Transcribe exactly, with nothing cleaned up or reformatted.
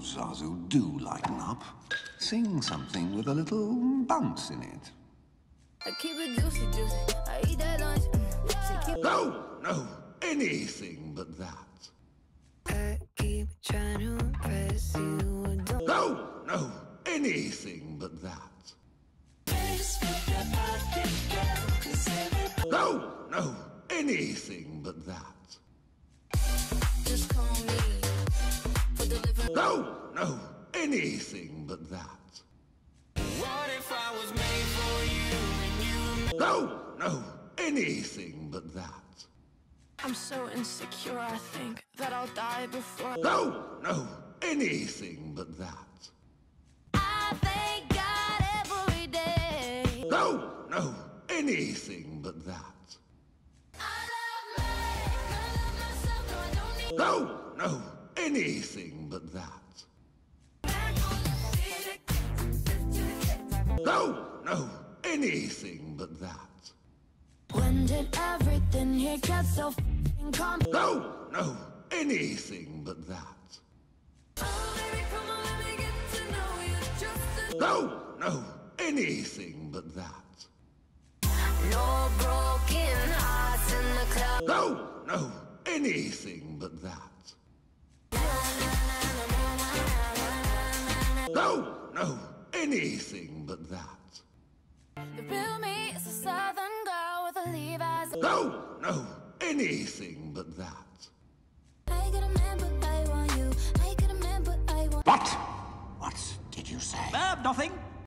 Zazu, do lighten up. Sing something with a little bounce in it. I keep it juicy, juicy. I eat that lunch. Mm, keep no, no, anything but that. I keep trying to impress you. Don't no, no, anything but that. No, no, anything but that. just call me for delivery. No, no, anything but that. What if I was made for you and you? No, no, anything but that. I'm so insecure, I think that I'll die before. No, no, anything but that. I thank God every day. No, no, anything but that. I love me, I love myself, no, I don't need. No, no, anything but that. No, no, anything but that. When did everything here get so f***ing calm? No, no, anything but that. Oh, baby, come on, let me get to know you just a... No, no, anything but that. No broken hearts in the club. No, no, anything but that. No, no, anything but that. The real me is a southern girl with a Levi's. No, no, anything but that. I get a man, but I want you. I get a man, but I want... What? What did you say? Uh, nothing.